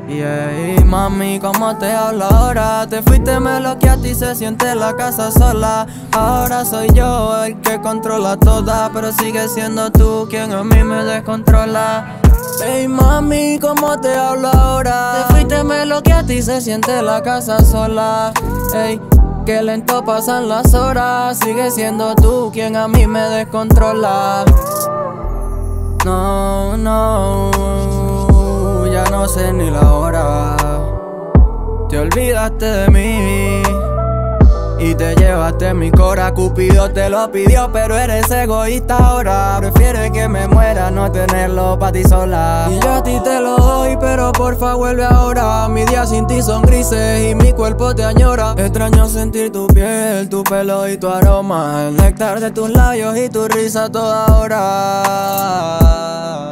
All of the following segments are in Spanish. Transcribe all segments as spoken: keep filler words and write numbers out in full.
Yeah, y mami, ¿cómo te hablo ahora? Te fuiste, me lo que a ti se siente en la casa sola. Ahora soy yo el que controla toda, pero sigue siendo tú quien a mí me descontrola. Hey mami, ¿cómo te hablo ahora? Te fuiste, me lo que a ti se siente en la casa sola. Hey, qué lento pasan las horas, sigue siendo tú quien a mí me descontrola. No, no, ya no sé ni la hora. Te olvidaste de mí y te llevaste mi cora. Cupido te lo pidió, pero eres egoísta ahora. Prefieres que me muera, no tenerlo pa' ti sola. Y yo a ti te lo doy, pero porfa vuelve ahora. Mis días sin ti son grises y mi cuerpo te añora. Extraño sentir tu piel, tu pelo y tu aroma, el néctar de tus labios y tu risa toda hora.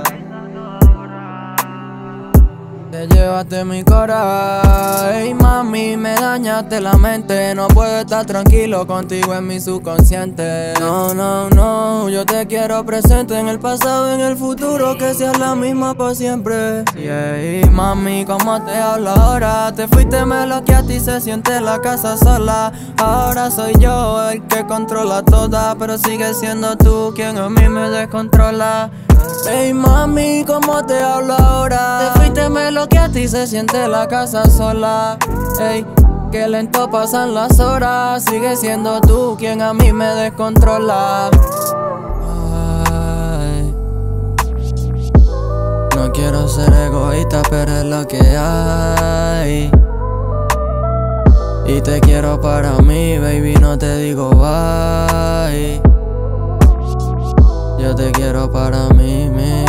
Te llevaste mi cora, ey mami, me dañaste la mente. No puedo estar tranquilo contigo en mi subconsciente. No, no, no, yo te quiero presente en el pasado, en el futuro, que seas la misma por siempre. Yeah, mami, ¿cómo te hablo ahora? Te fuiste, me lo que a ti se siente en la casa sola. Ahora soy yo el que controla toda, pero sigue siendo tú quien a mí me descontrola. Hey mami, ¿cómo te hablo ahora? Te fuiste, me lo que a ti se siente en la casa sola. Hey, qué lento pasan las horas, sigue siendo tú quien a mí me descontrola. Ay, no quiero ser egoísta, pero es lo que hay. Y te quiero para mí, baby, no te digo bye. Yo te quiero para mí, mí.